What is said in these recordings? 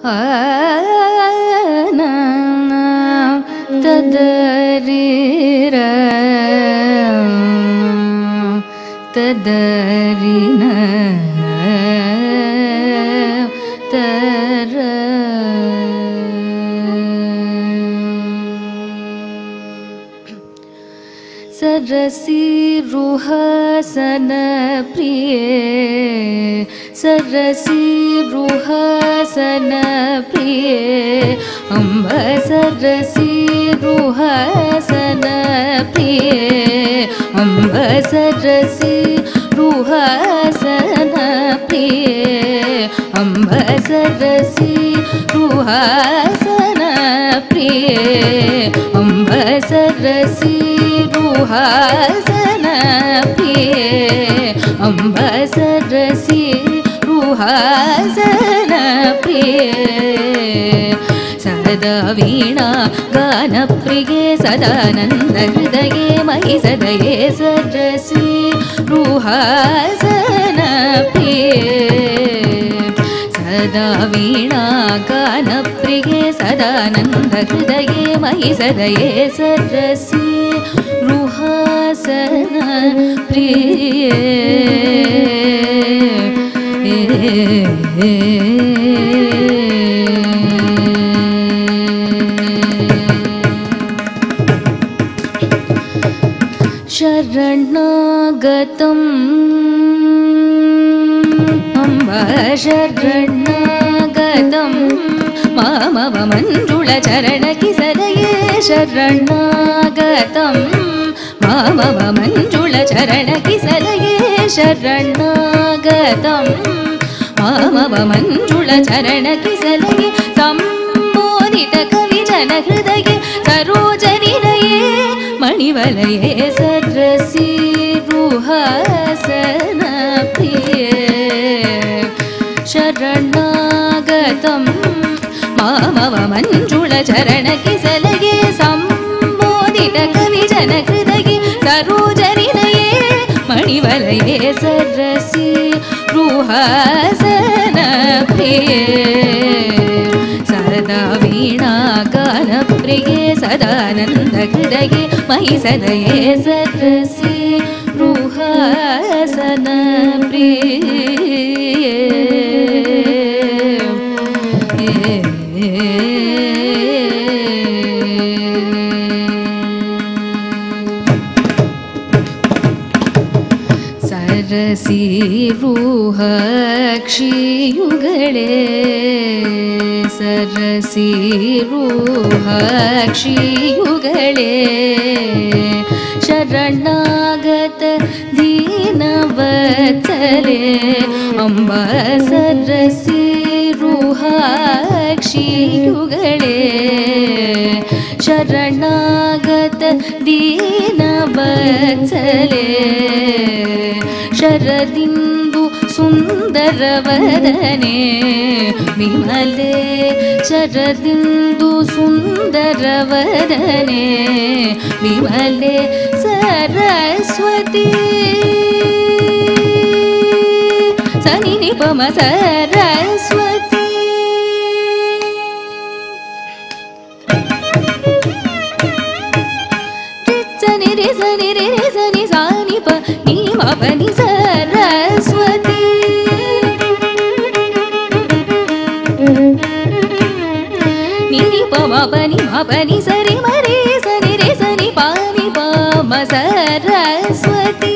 सरसीरुहासन प्रिये सरसीरुहासन प्रिये अम्ब सरसीरुहासन प्रिये अम्ब सरसीरुहासन प्रिये अम्ब सरसीरुहासन प्रिये अम्ब सरसीरुहासन प्रिये अम्ब सरसीरुहासन प्रिये सदा वीणा गानप्रिये सदानन्द हृदये मयि सदये सरसीरुहासन प्रिये सदा वीणा गानप्रिये सदानन्द हृदये मयि सदये सरसीरुहासन प्रिये शरणागतम् अम्ब शरणागतम् मामव मञ्जुळचरणकिसलये शरणागतम् मामव मञ्जुळचरणकिसलये शरणागतम् मामव मञ्जुळचरणकिसलये सम्मोदितकविजनहृदये सरोजनिलये मणिवलये सरसीरुहासन प्रिये शरणागतम् मामव मञ्जुळचरणकिसलये सम्मोदितकविजनहृदये सरोजनिलये मणिवलये सरसीरुहासन प्रिये सदा वीणा गानप्रिये सदानन्द हृदये मयि सदये सरसीरुहासन प्रिये सरसीरुहक्षियुगळे सरसीरुहक्षियुगळे शरणागत दीनवत्सले अम्ब सरसीरुहक्षियुगळे शरणागत दीनवत्सले शरदिन्दु सुन्दरवदने विमले शरदिन्दु सुन्दरवदने विमले सरस्वती सनि निपम सरस्वती सनि रे सनि रे रे सनि सानि प नि म प नि सरस्वती नि नि प म प नि म प नि सरि म रे सनि रे सनि प नि प म सरस्वती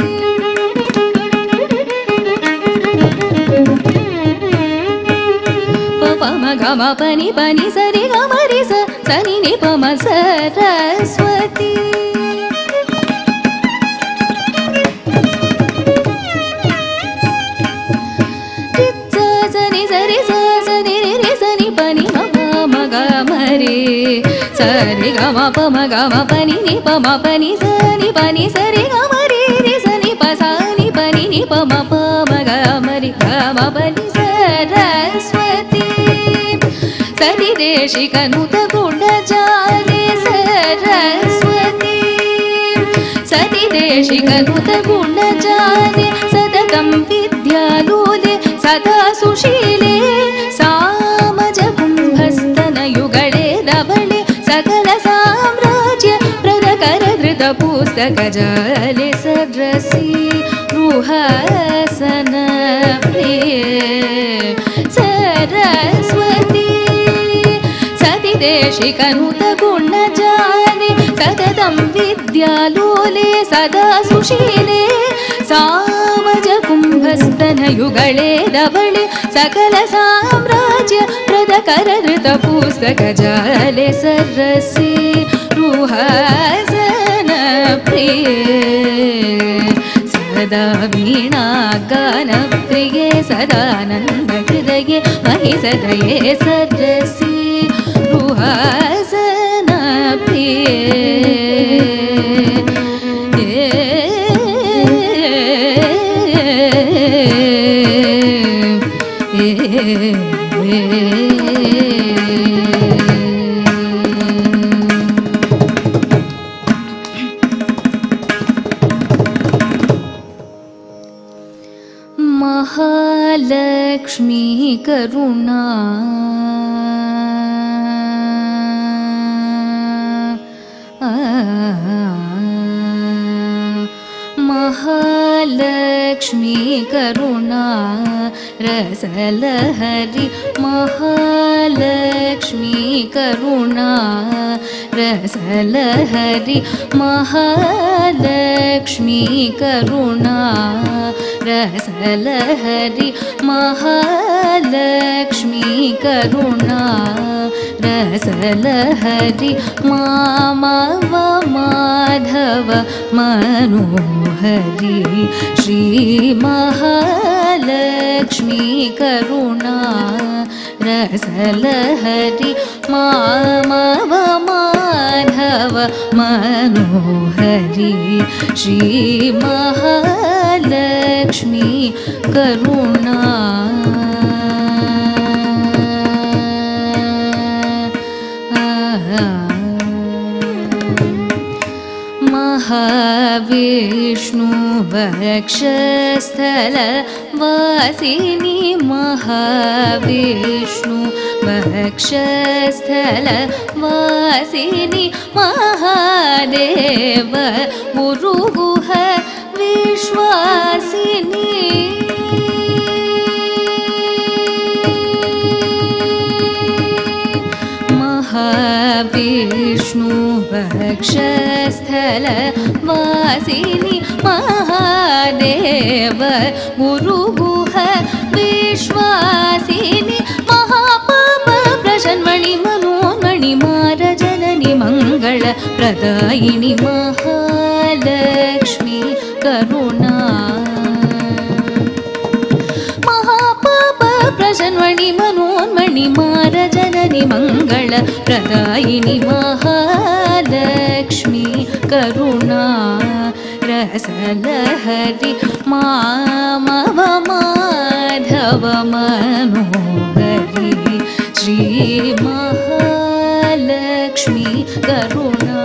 प प म ग म प नि सरि ग म रे स सनि नि प म सरस्वती सरि ग म प म ग म प नि नि प म प नि स नि प नि सरि ग म रे रे स नि प सा नि प नि नि प म प म ग म रि ग म प नि सरस्वती सरि देशिक नुत गुणजाले सरस्वती सरि देशिक नुत गुणजाले सततं विद्यालोले सदा सुशीले सामज पुस्तकजाले सरसि रुहासन प्रिये सरस्वती सतिदेशिकनुत गुणजाले सततं विद्यालोले सदा सुशीले सामज कुम्भस्तनयुगले धवळे सकल साम्राज्य प्रदकरधृत पुस्तकजाले सरसि रुहासन प्रिये सदा वीणा गान प्रिये सदानन्द हृदये महिसदये सरसि रुहासन प्रिये महालक्ष्मी करुणा महालक्ष्मी करुणा रसलहरी महालक्ष्मी करुणा रसलहरी महालक्ष्मी करुणा रसलहरी महालक्ष्मी करुणा रसलहरी माधव माधव मनोहरी श्री महालक्ष्मी करुणा रसलहरी माधव माधव मनोहरी श्री महालक्ष्मी करुणा महाविष्णु वक्षस्थल वासिनी महाविष्णु वक्षस्थल वासिनी महादेव गुरुगुह विश्वासिनी महाविष्णु वक्षस्थल वासिनी महादेव गुरुगुह विश्वासिनी महापाप प्रशन्मणि मनोन्मणि मारजननि मंगल प्रदायिनी महालक्ष्मी करुणा महापाप प्रशन्मणि मनोन्मणि मारजननि मंगल प्रदायिनी महालक्ष्मी करुणा रसलहरी माधव माधव मनोहरी श्री महालक्ष्मी करुणा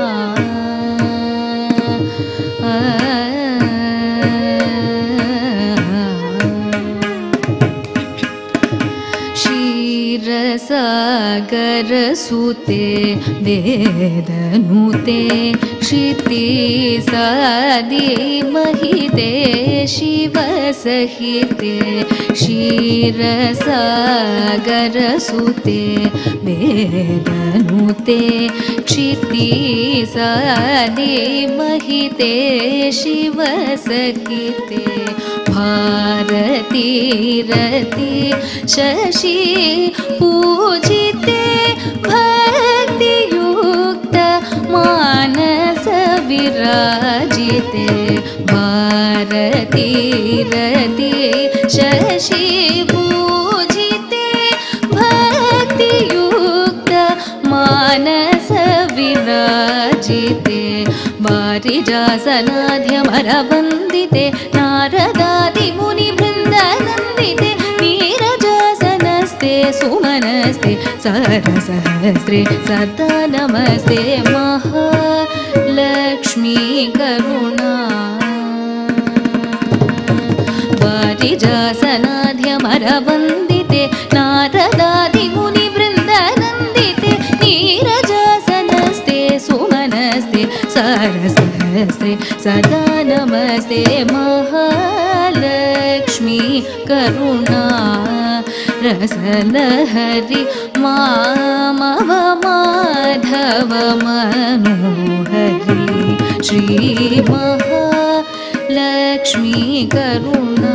क्षीरसागर सुते वेदनुते क्षितिसादि महिते शिवसहिते क्षीरसागर सुते वेदनुते क्षितिसादि महिते शिवसहिते भारती रति शशि पूजिते भक्तियुक्त मानस विराजिते भारती रति शशि पूजिते भक्तियुक्त मानस विराजिते वारिजासनाध्यमरवन्दिते नारदादि मुनिवृन्दनन्दिते नीरजासनस्ते सुमनस्ते सरसहस्रे सदा नमस्ते महालक्ष्मी करुणा वारिजासनाध्यमरवन्दिते नारदादि मुनिवृन्दनन्दिते नीरजासनस्ते सुमनस्ते सरसहस्रे करुणा रसलहरि मामव माधव मनोहरि श्री महालक्ष्मी करुणा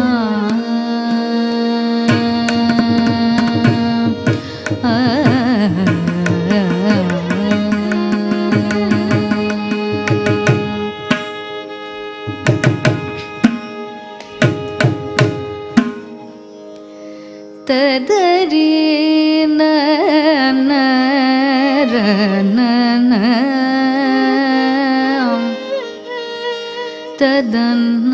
तदरी न तदन्न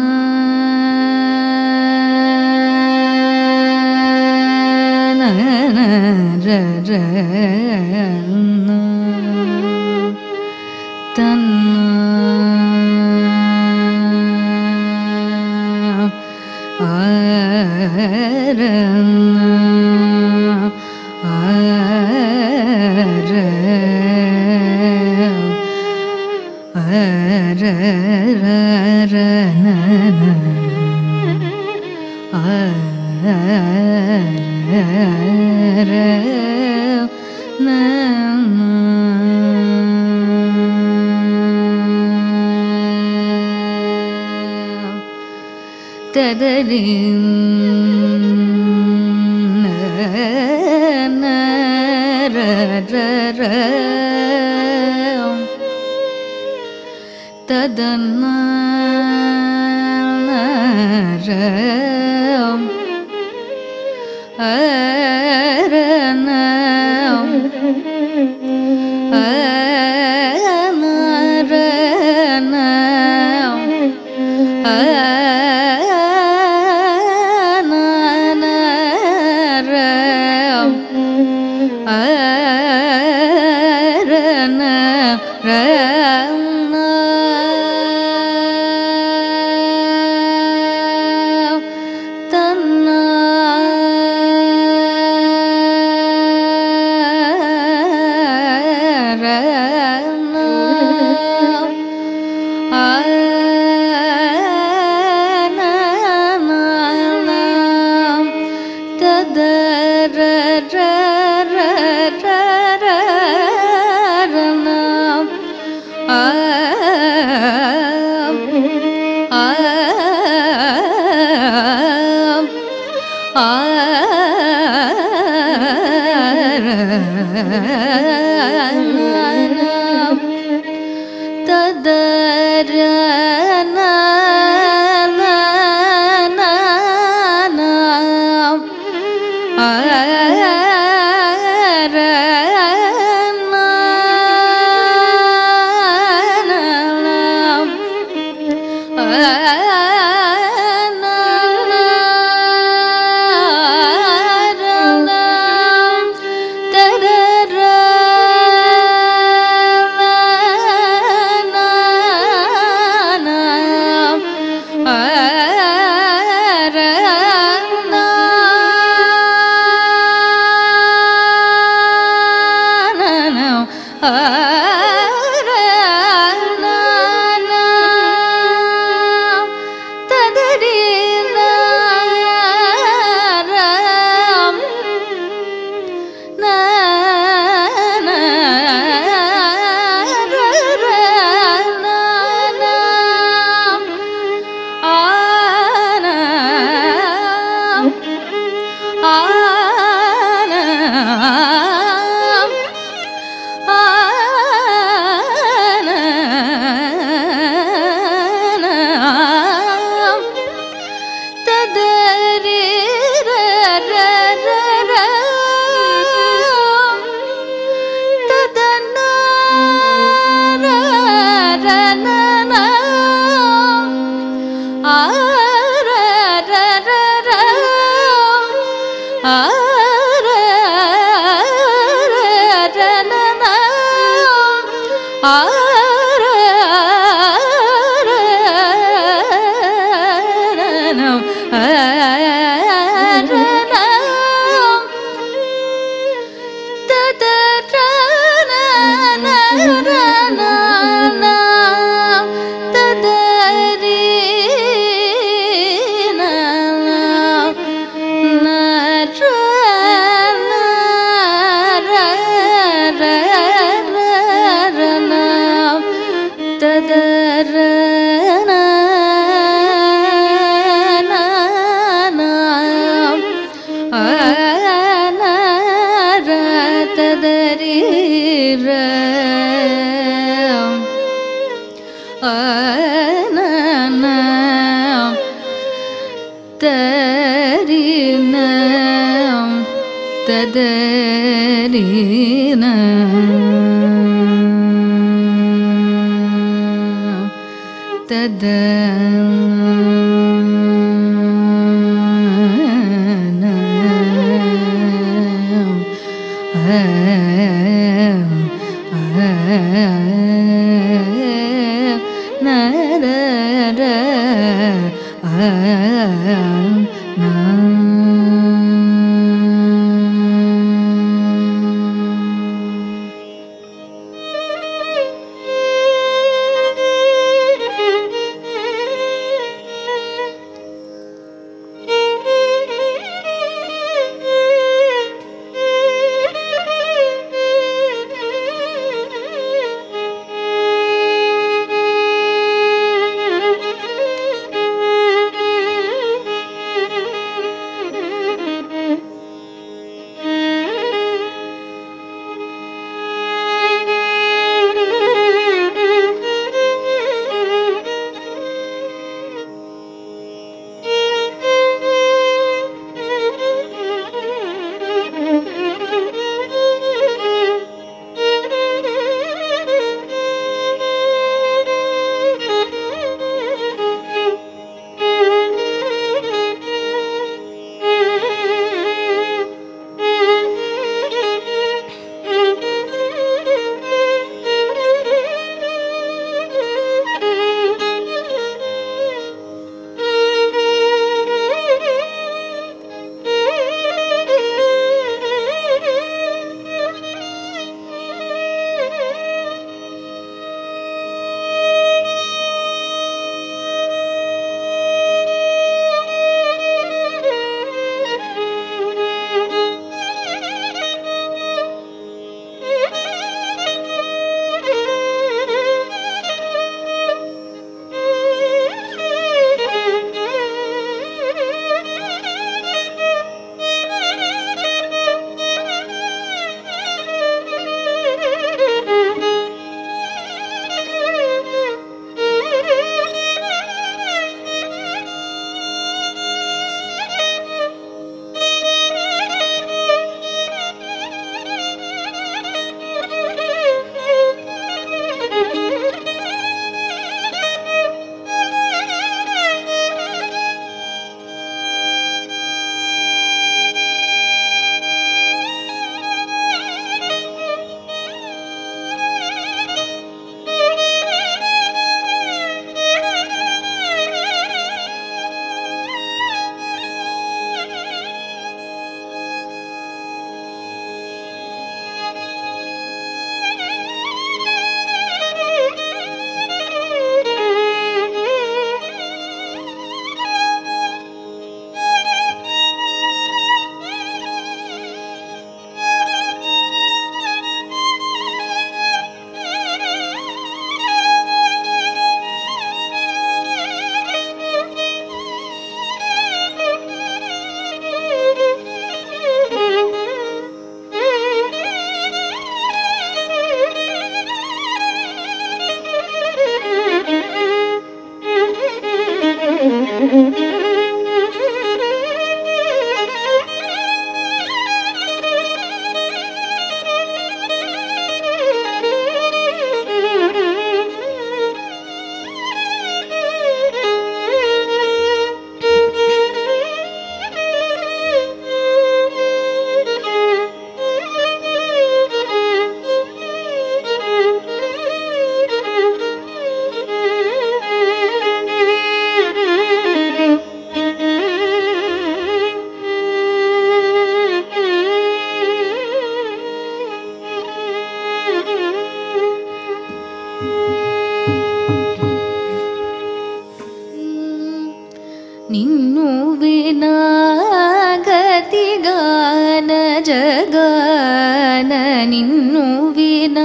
ಜಗನ ನಿನ್ನು ವಿನಾ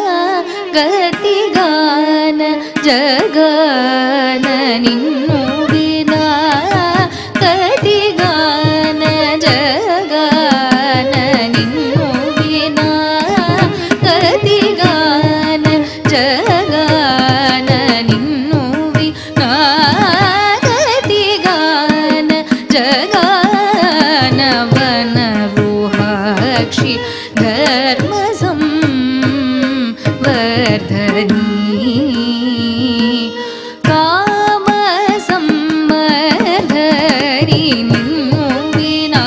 ಗತಿಗಾನ ಜಗನ ನಿನ್ನು ವಿನಾ ಗತಿಗಾನ ಜಗನ ನಿನ್ನು ವಿನಾ धर्म संवर्धनी काम संवर्धनी निन्नु विना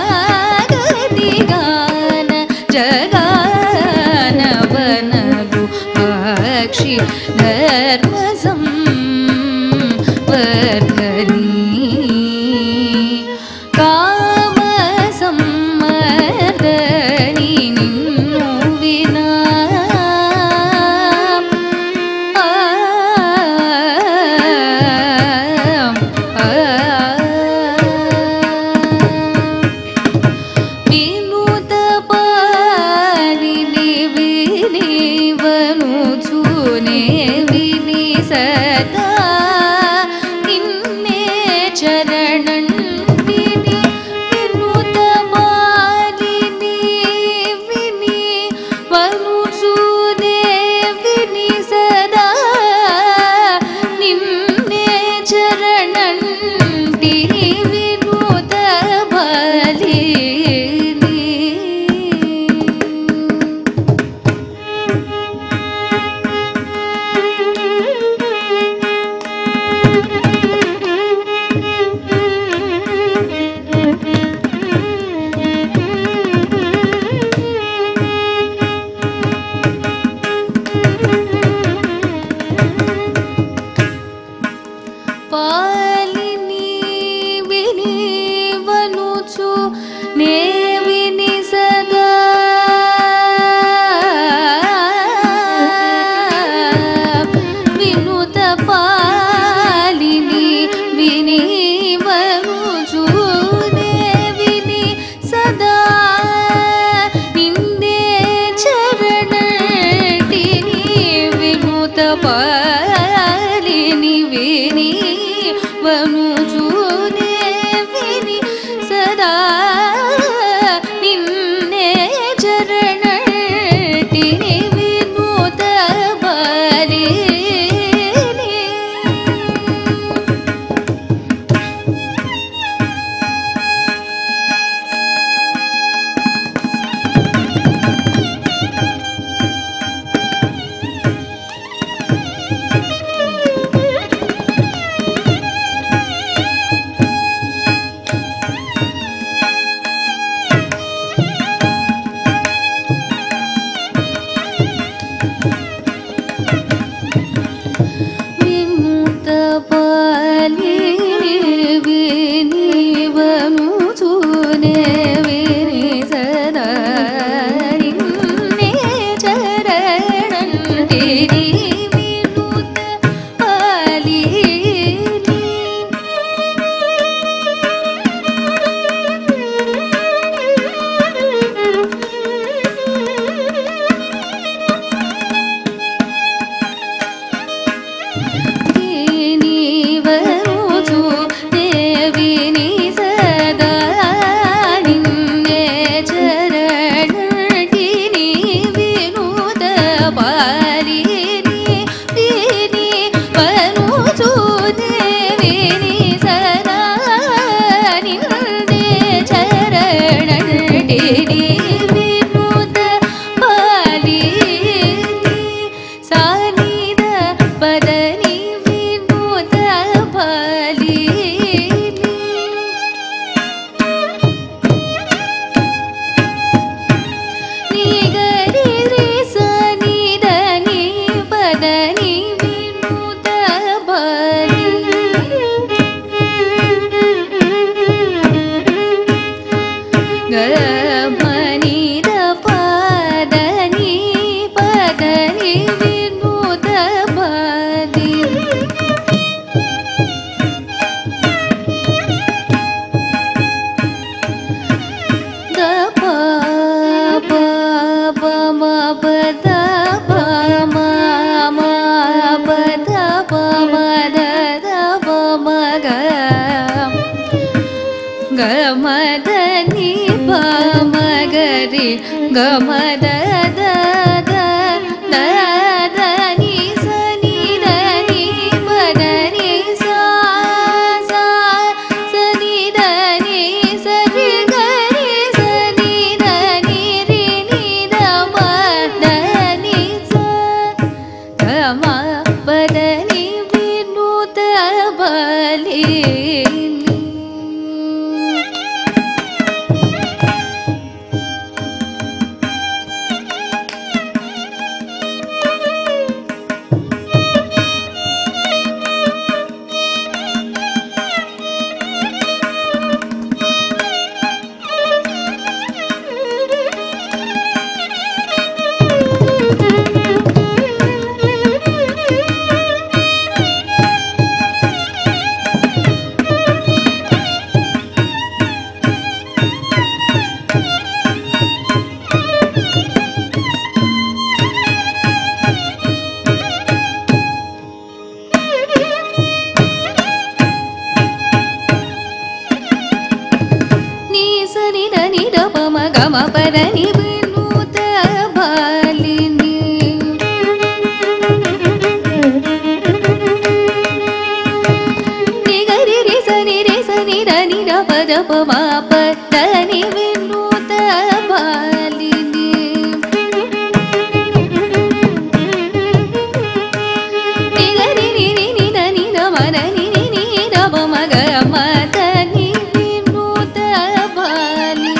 गतिगान जगानवनगु पक्षि धर्म संवर्धनी काम संवर्धनी निन्नु विना विनुत पालिनि विनिवनुचुने विनि सदा निन्ने चरणन्तिनि विनुत पालिनि विनिवनुचुने विनि सदा निन्ने चरणन्तिनि विनुत पालिनि पालिनी विनिवनुचु ने विनि सदा विनुत पालिनी विनिवनुचु ने विनि सदा निन्ने चरणटिनि विनुत पालिनि विनि वनुचुने विनि सदा निन्ने चरणटिनि विनुत पालिनि विनुत पालिनि विनिवनुचुने विनि सदा निन्ने चरणन्तिनि विनुत पालिनि विनिवनुचु ने विनि सदा निन्ने चरणटिनि विनुत पालिनि विनिवनुचु ने विनि सदा निन्ने चरणटिनि विनुत पालिनि सानिद पदनि विनुत पालिनि निगरि रि सनिद नि पदनि विनुत पालिनि गमनिद पदनि पदनि विनुत पालिनि द प प प म प द प म म प द प म द द प म ग ग म द नि प म ग रि ग म द द द द द नि स नि द नि प द नि सा सा स नि द नि स रि ग रि स नि द नि रि नि గమ పదని వినూత బాలిని నిగరి రి సని దని ద పద పమ పదని వినూత బాలిని నిగరి రి ని దని ద మదని ని ద పమ గమ దని వినూత బాలి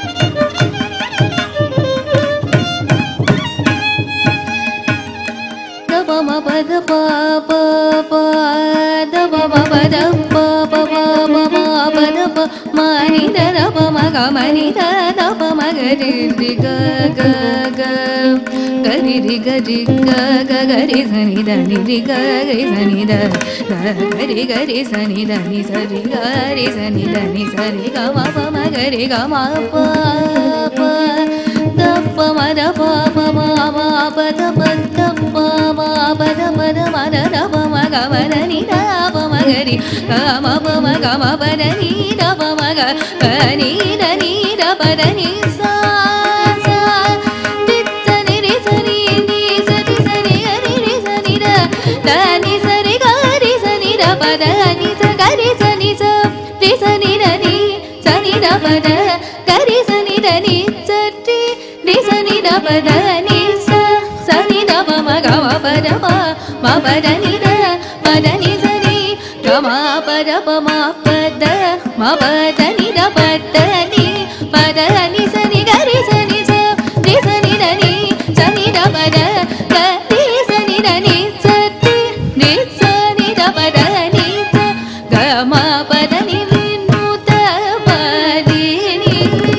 ద పమ పద ప ప ప ద పమ పద ప ప ప ప పద ప మని ద ద పమ గమ ని ద ద పమ గరి రి గ గ గ గరి రి గరి గ గ గరి సని ద ని రి గ గరి సని ద గరి గరి సని ద ని సరి గరి సని ద ని సరి గ మ ప మ గరి గ మ ప ప ద ప మ ద ప ప మ మ ప ద ప ద ప మ ప ద ప ద మ ద ద ప మ గ మ ద ని ద ప మ గరి గ మ ప మ గ మ ప ద ని ద ప మ గ ప ని ద ప ద ని సా సా టి స ని రి స ని ని స టి స ని గరి రి స ని ద ద ని స రి గ రి స ని ద ప ద ని స గ రి స ని స రి స ని ద ని స ని ద ప ద గ రి స ని ద ని స టి రి స ని ద ప ద ని స స ని ద ప మ గ మ ప ద ప మ ప ద ని ద ప ద ని స ని గ మ ప ద ప మ ప ద మ ప ద ని ద ప ద ని ప ద ని స ని గ రి స ని స రి స ని ద ని స ని ద ప ద గ రి స ని ద ని స టి రి స ని ద ప ద ని స గ మ ప ద ని వినూత బాలిని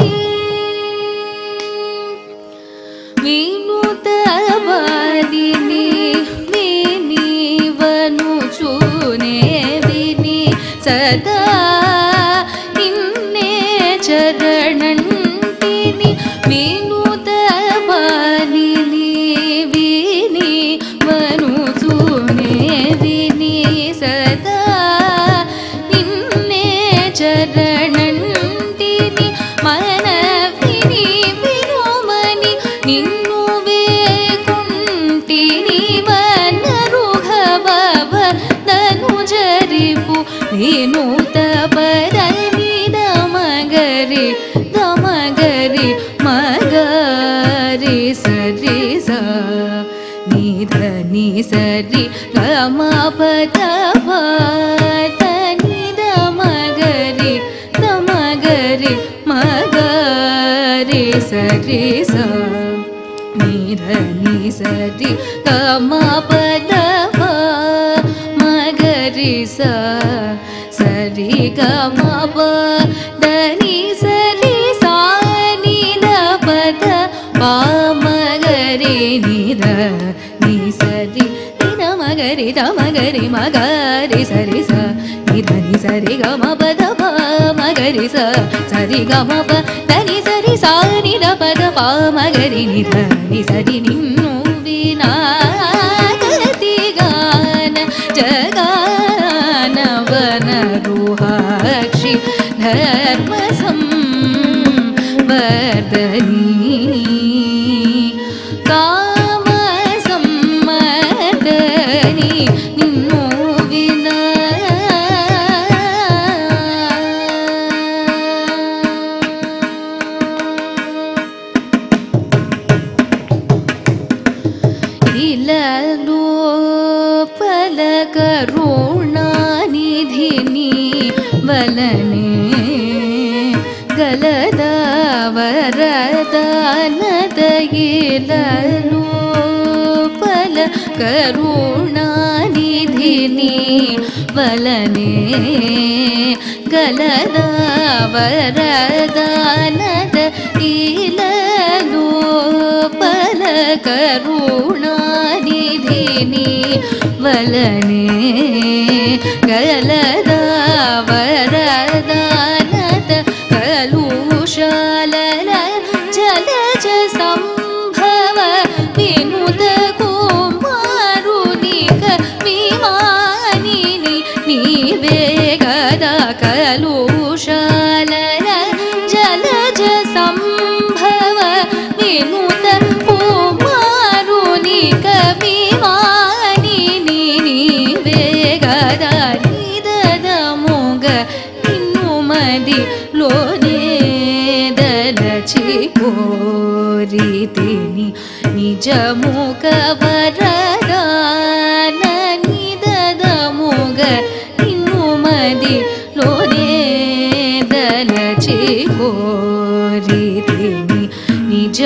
వినూత బాలిని విని వనుచునే విని సదా నిన్నే చరణంటిని వినూత బాలిని విని వనుచునే విని సదా నిన్నే చరణంటిని మన విని వినుమని నిన్ను వేకుంటిని మన రుఘభవ తను జరిపు వినూత పదని దమగరి దమగరి మగరి సరి స ని ధ ని సరి గ మ ప ద ప ద ని దమగరి దమగరి మగరి సరి స ని ధ ని సరి గ మ ప ద ప మగరి స సరి గ మ ప ద ని సరి సా ని ద ప ద ప మగరి ని ద ని సరి ని ద మగరి ద మగరి మగరి సరి స ని ద ని సరి గ మ ప ద ప మగరి స సరి గ మ ప ద ని సరి సా ని ద ప ద ప మగరి ని ద ని సరి నిన్ను వినా గతి గాన జగాన వన రుహాక్షి ధర్మ సంవర్ధని కామ సంవర్ధని నిన్ను వినా లోపల కరుణానిధిని వలనే గలద వరదానదయిల లోపల కరుణానిధిని వలనే గలద వరదానదయిల లోపల కరుణానిధిని వలనే గలద వరదానద కలుషాలల జలజ సంభవ వినుత కుమారునిక విమానిని నీవే గద కలుషాలల జలజ సంభవ ನಿಜ ಮುಖವರದಾನ ನಿದದ ಮುಗ ಇನ್ನು ಮದಿ ಲೋನೇದಲಚಿ ಕೋರಿತೀನಿ ನಿಜ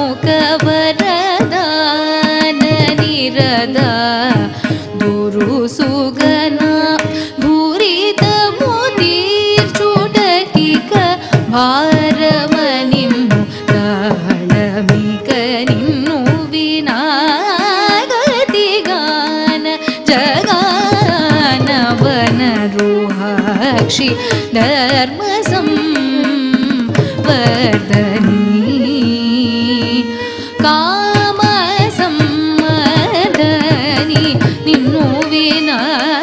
ಮುಖವರದಾನ ನಿರದ ದುರು ಸುಗನ ಭೂರಿತ ಮುದೀರ್ ಚೂಟಕಿಕ ಭಾರಮನಿಮ್ಮು ತಾಳಮಿಕ ನಿನ್ನು ವಿನಾಗತಿಗಾನ ಜಗಾನವನ ರುಹಾಕ್ಷಿ ಧರ್ಮ ಸಂವರ್ಧನಿ ಕಾಮ ಸಂವರ್ಧನಿ ನಿನ್ನು ವಿನಾ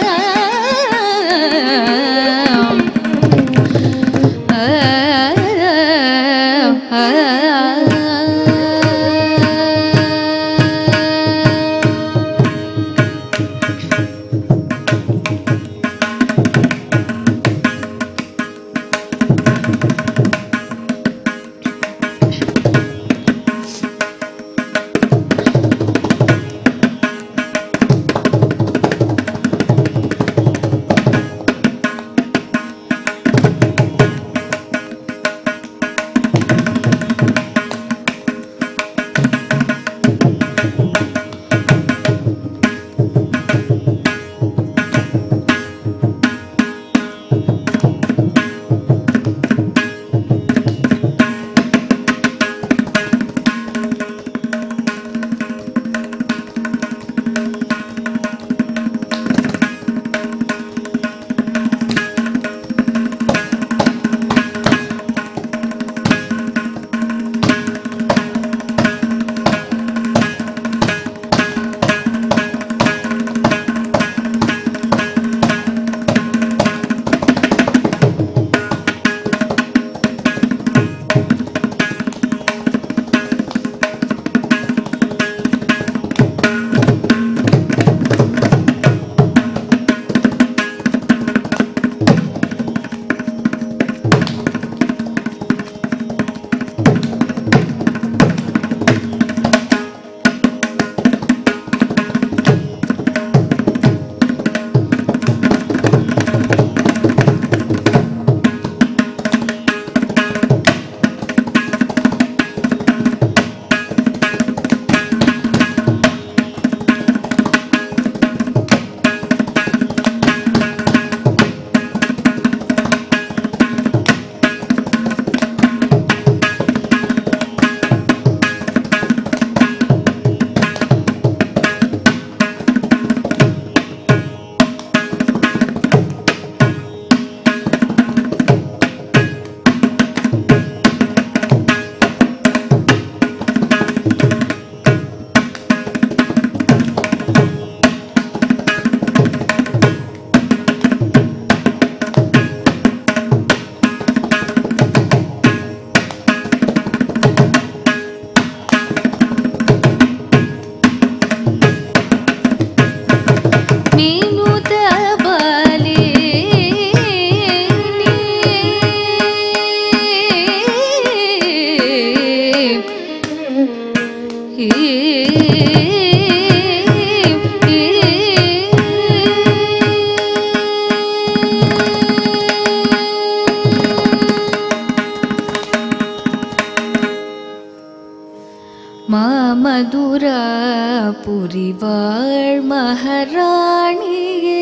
மதுராபுரி வாழ் மகாராணியே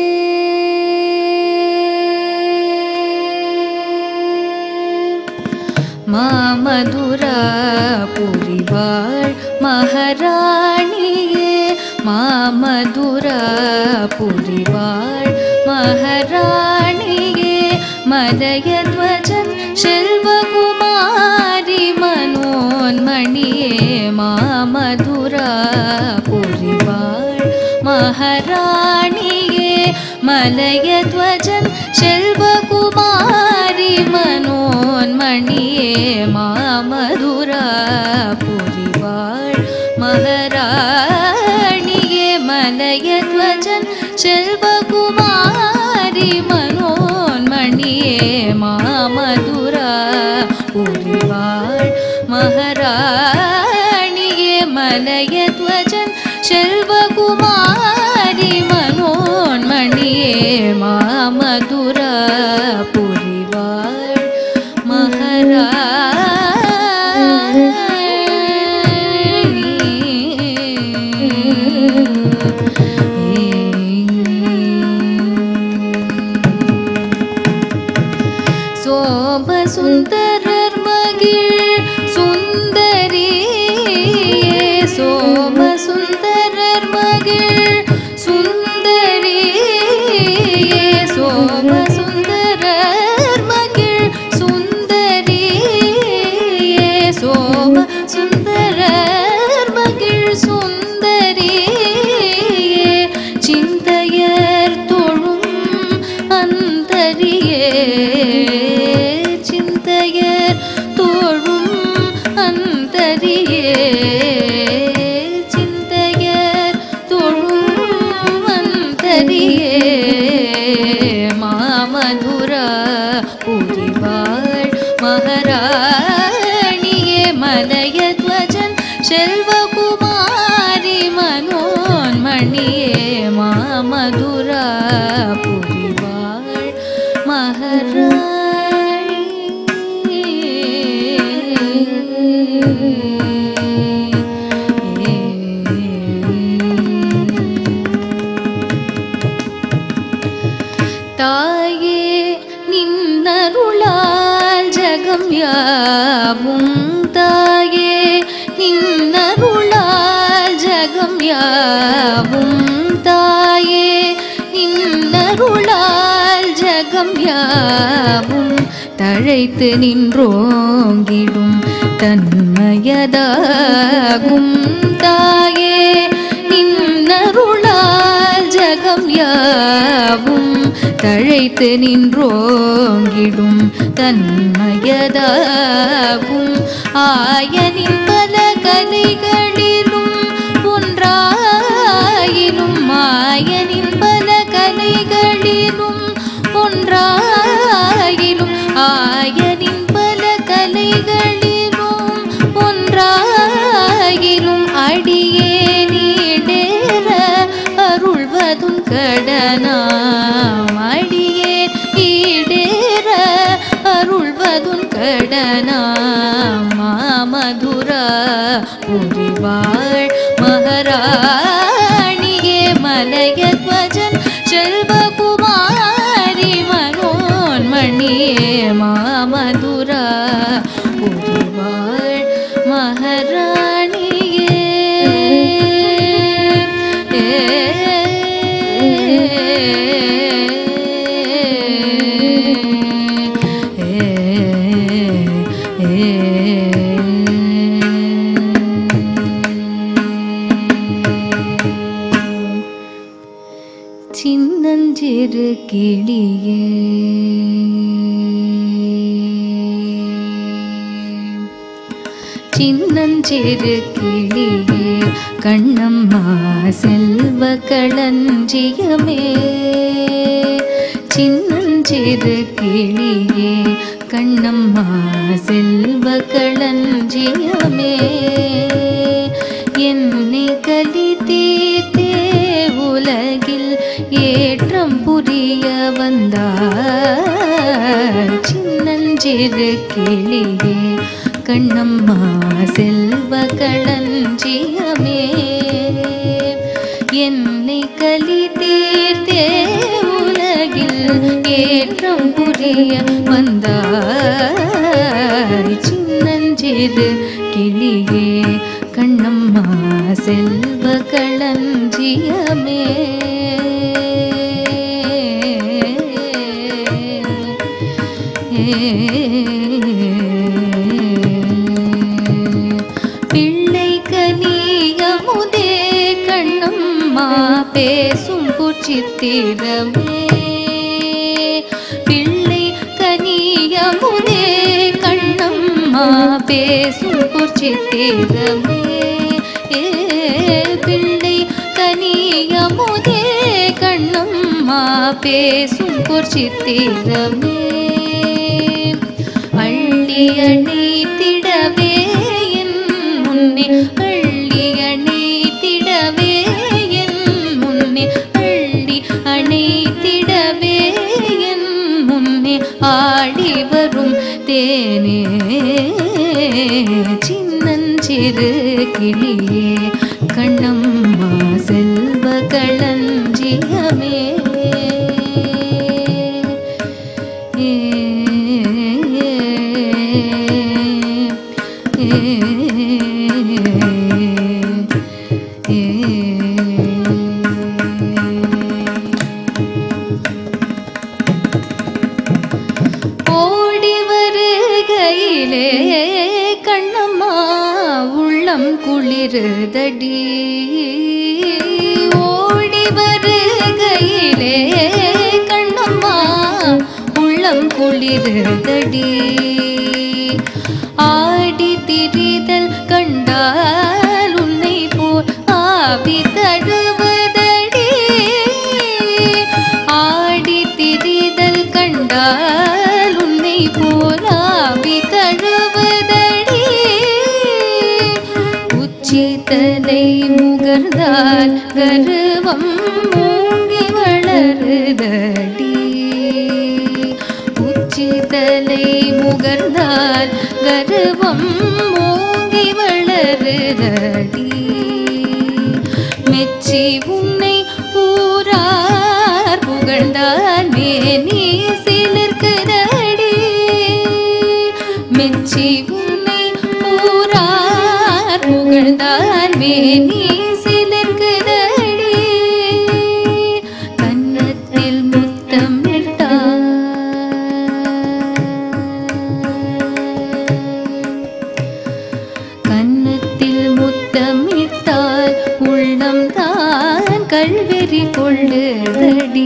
மாமதுராபுரி வாழ் மகாராணியே மாமதுராபுரி வாழ் மகாராணியே மதயத்வஜன் செல்வகுமாரி மனோன்மணியே மாமதுராபுரி வாழ் மகாராணியே மலயத்வஜன் செல்வகுமாரி மனோன்மணியே மாமதுராபுரி வாழ் மகாராணியே மலயத்வஜன் செல்வகுமாரி மனோன்மணியே மாமதுராபுரி வாழ் மகாராணியே மலையத்வஜன் செல்வகுமாரி மனோன்மணியே மாமதுரா புரிவாள் சோமசுந்தரர் மகிழ் சுந்தரியே சோமசுந்தரர் மகிழ் சுந்தரியே சோமசுந்தரர் மகிழ் சுந்தரியே சோமசுந்தரர் மகிழ் சுந்தரியே சிந்தையர் தொழும் அந்தரியே சிந்தையர் தோழும் அந்தரியே சிந்தையர் தோழும் அந்தரியே மாமதுரா புரிவாள் மகாராணியே மலையத்வஜன் செல்வகுமாரி மனோன்மணியே மாமதுரா புரிவாள் மகாராணி தாயே நின்னருளால் ஜகம் யாவும் தாயே நின்னருளால் ஜகம் யாவும் தாயே நின்னருளால் ஜகம் யாவும் தழைத்து நின்றோங்கிடும் தன்மயதாகும் தாயே நின்னருளால் ஜகம் யாவும் தழைத்து நின்றோங்கிடும் தன்மயதாகும் ஆயனின் பல கலைகளிலும் ஒன்றாயினும் ஆயனின் பல கலைகளிலும் ஒன்றாயினும் ஆயனின் பல கலைகளிலும் ஒன்றாயினும் அடியே நீடேற அருள்வதும் கடனாம் அடியே ஈடேற அருள்வதும் கடனாம் மாமதுரா புரிவாள் மகாராணியே மலையத்வஜன் செல்வகுமாரி மனோன்மணியே மாமதுரா புரிவாள் மகாராணியே சின்னஞ்சிறு கிளியே சின்னஞ்சிறு கிளியே கண்ணம்மா செல்வ களஞ்சியமே சின்னஞ்சிறு கிளியே கண்ணம்மா செல்வ களஞ்சியமே என்னை கலி தீர்த்தே உலகில் ஏற்றம் புரிய வந்தாய் சின்னஞ்சிறு கிளியே கண்ணம்மா செல்வ களஞ்சியமே என்னை கலி தீர்த்தே உலகில் ஏற்றம் புரிய வந்தாய் சின்னஞ்சிறு கிளியே கண்ணம்மா செல்வ களஞ்சியமே பிள்ளை கனியமுதே கண்ணம்மா பேசும் புச்சித்திரமே பிள்ளை கனியமுதே கண்ணம்மா பேசும் புச்சித்திரமே பிள்ளை கனியமுதே கண்ணம்மா பேசும் புச்சித்திரமே அள்ளி அணைத்திடவே என் முன்னே அள்ளி தேனே சின்னஞ்சிறு கிளியே கண்ணம்மா செல்வ களஞ்சியமே கண்ணம்மா உள்ளம் குளிருதடி ஓடி வருகையிலே கண்ணம்மா உள்ளம் குளிருதடி ஆடி திரிதல் கண்டால் உன்னை போல் ஆவி தழுவதடி ஆடி திரிதல் கண்டால் உன்னை போல் ஆவி தழுவதடி உச்சிதலை முகர்ந்தால் கருவம் மூங்கி வளருதடி உச்சிதலை முகர்ந்தால் கருவம் மூங்கி வளருதடி மெச்சி உன்னை ஊரார் புகழ்ந்தால் மேனி சிலிர்க்குதடி மெச்சி உன்னை ஊரார் புகழ்ந்தால் மேனி சிலிர்க்குதடி கன்னத்தில் முத்தம் இட்டால் கன்னத்தில் முத்தமிட்டால் உள்ளம் தான் கல்வெறி கொள்ளுதடி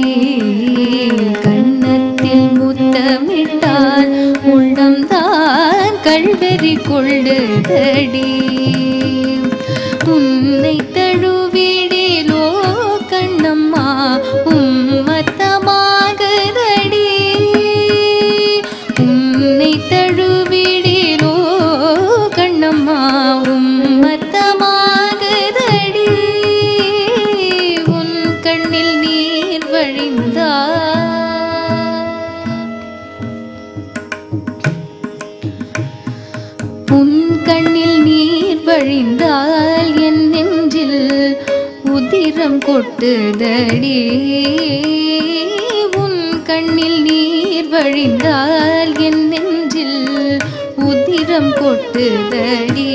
கன்னத்தில் முத்தமிட்டால் உள்ளம் தான் கல்வெறி கொள்ளுதடி உன்னை தழுவிடிலோ கண்ணம்மா உம்மத்தமாகுதடி உன்னை தழுவிடிலோ கண்ணம்மா உம்மத்தமாகுதடி உன் கண்ணில் நீர் வழிந்தால் உன் கண்ணில் நீர் வழிந்தால் என் நெஞ்சில் உதிரம் கொட்டுதடி உன் கண்ணில் நீர் வழிந்தால் என் நெஞ்சில் உதிரம் கொட்டுதடி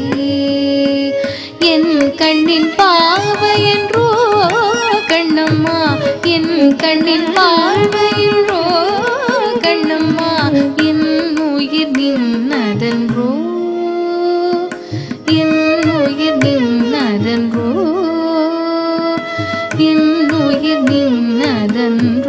என் கண்ணின் பாவையென்றோ கண்ணம்மா என் கண்ணின் பாவையென்றோ கண்ணம்மா என் உயிர் நின்னதென்றோ என் உயிர் நின்னதென்றோ என் உயிர் நின்னதென்றோ